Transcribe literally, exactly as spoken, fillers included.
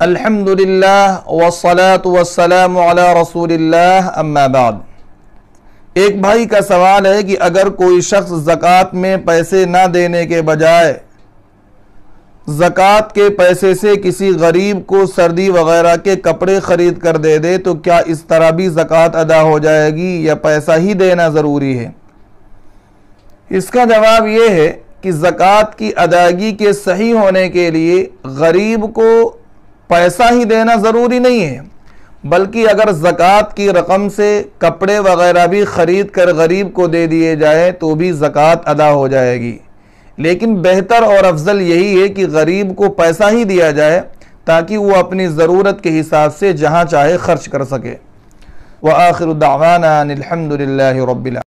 الحمدللہ والصلاة والسلام علی رسول اللہ اما بعد۔ ایک بھائی کا سوال ہے کہ اگر کوئی شخص زکوٰۃ میں پیسے نہ دینے کے بجائے زکوٰۃ کے پیسے سے کسی غریب کو سردی وغیرہ کے کپڑے خرید کر دے دے تو کیا اس طرح بھی زکوٰۃ ادا ہو جائے گی یا پیسہ ہی دینا ضروری ہے؟ اس کا جواب یہ ہے کہ زکوٰۃ کی ادائیگی کے صحیح ہونے کے لیے غریب کو پیسہ ہی دینا ضروری نہیں ہے، بلکہ اگر زکوٰۃ کی رقم سے کپڑے وغیرہ بھی خرید کر غریب کو دے دیے جائے تو بھی زکوٰۃ ادا ہو جائے گی، لیکن بہتر اور افضل یہی ہے کہ غریب کو پیسہ ہی دیا جائے تاکہ وہ اپنی ضرورت کے حساب سے جہاں چاہے خرچ کر سکے۔ وآخر دعوانا ان الحمد للہ رب العالمین۔